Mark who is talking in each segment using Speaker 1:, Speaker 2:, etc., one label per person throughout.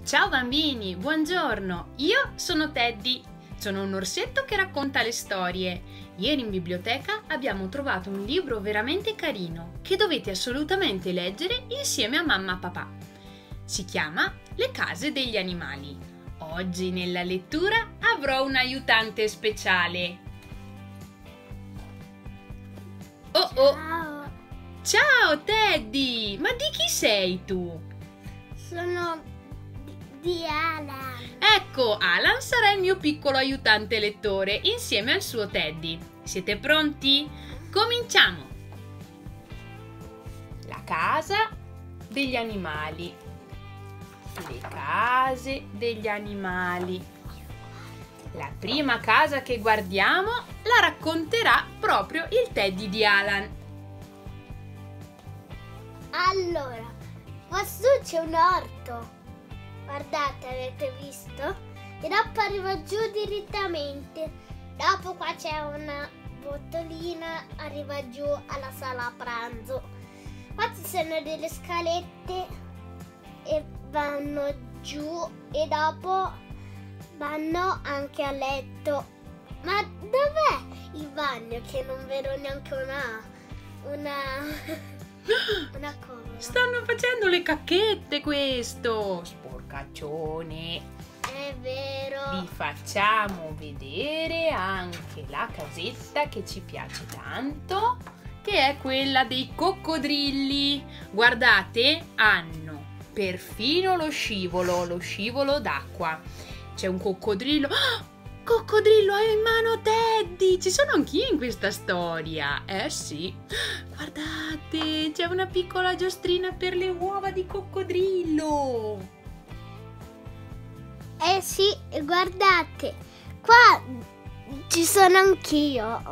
Speaker 1: Ciao bambini, buongiorno! Io sono Teddy, sono un orsetto che racconta le storie. Ieri in biblioteca abbiamo trovato un libro veramente carino che dovete assolutamente leggere insieme a mamma e papà. Si chiama Le case degli animali. Oggi nella lettura avrò un aiutante speciale. Oh oh!
Speaker 2: Ciao,
Speaker 1: Ciao Teddy! Ma di chi sei tu?
Speaker 2: sono di Alan.
Speaker 1: Ecco, Alan sarà il mio piccolo aiutante lettore insieme al suo Teddy. Siete pronti? Cominciamo! La casa degli animali. Le case degli animali. La prima casa che guardiamo la racconterà proprio il Teddy di Alan.
Speaker 2: Allora, quassù c'è un orto. Guardate, avete visto? E dopo arriva giù direttamente. Dopo qua c'è una botolina, arriva giù alla sala pranzo. Qua ci sono delle scalette e vanno giù e dopo vanno anche a letto. Ma dov'è il bagno che non vedo neanche una cosa?
Speaker 1: Stanno facendo le cacchette questo! Sporcaccione!
Speaker 2: È vero.
Speaker 1: Vi facciamo vedere anche la casetta che ci piace tanto, che è quella dei coccodrilli. Guardate, hanno perfino lo scivolo d'acqua. C'è un coccodrillo. Ah! Coccodrillo, hai in mano Teddy! Ci sono anch'io in questa storia. Eh sì. Guardate, c'è una piccola giostrina per le uova di coccodrillo.
Speaker 2: Eh sì, guardate, qua ci sono anch'io.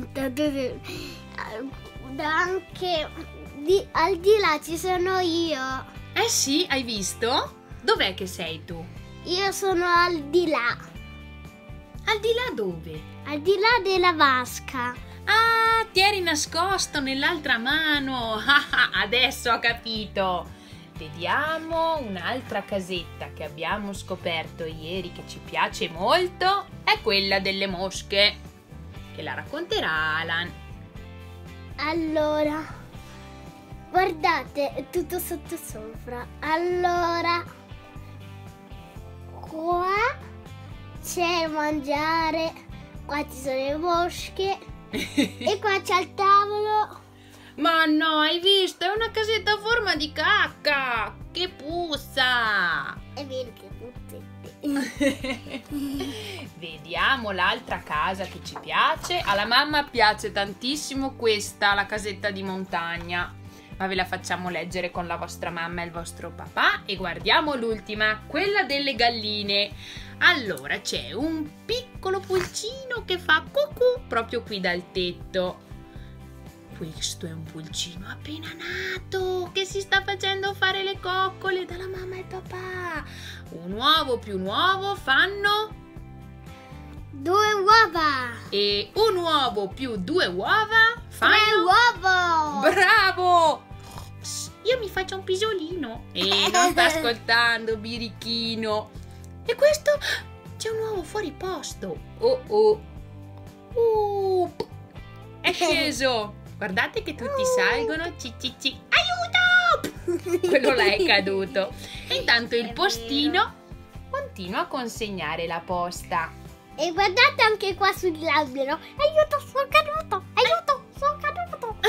Speaker 2: Anche al di là ci sono io.
Speaker 1: Eh sì, hai visto? Dov'è che sei tu?
Speaker 2: Io sono al di là.
Speaker 1: Al di là dove?
Speaker 2: Al di là della vasca.
Speaker 1: Ah, ti eri nascosto nell'altra mano. Ah, adesso ho capito. Vediamo un'altra casetta che abbiamo scoperto ieri che ci piace molto. È quella delle mosche, che la racconterà Alan.
Speaker 2: Allora, guardate, è tutto sotto sopra. Allora, qua c'è da mangiare, qua ci sono le mosche e qua c'è il tavolo.
Speaker 1: Ma no, hai visto? È una casetta a forma di cacca! Che puzza!
Speaker 2: È vero che
Speaker 1: Vediamo l'altra casa che ci piace. Alla mamma piace tantissimo questa, la casetta di montagna. Ma ve la facciamo leggere con la vostra mamma e il vostro papà. E guardiamo l'ultima, quella delle galline. Allora, c'è un piccolo pulcino che fa cucù proprio qui dal tetto. Questo è un pulcino appena nato che si sta facendo fare le coccole dalla mamma e il papà. Un uovo più un uovo fanno
Speaker 2: 2 uova.
Speaker 1: e un uovo più 2 uova
Speaker 2: 3
Speaker 1: fanno
Speaker 2: uova.
Speaker 1: Bravo! Psst, io mi faccio un pisolino. Non sta ascoltando, birichino. E questo c'è un uovo fuori posto. Oh oh. È sceso. Guardate che tutti salgono. Ci. Aiuto! Quello là è caduto. E intanto il postino continua a consegnare la posta.
Speaker 2: E guardate anche qua sull'albero. Aiuto, sono caduto. Aiuto, sono caduto.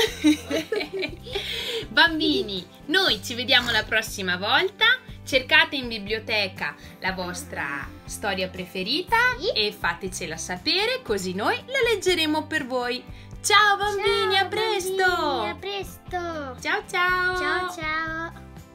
Speaker 1: Bambini, noi ci vediamo la prossima volta. Cercate in biblioteca la vostra storia preferita e fatecela sapere, così noi la leggeremo per voi. Ciao bambini,
Speaker 2: Ciao,
Speaker 1: a presto!
Speaker 2: bambini, a presto.
Speaker 1: Ciao ciao!
Speaker 2: Ciao ciao.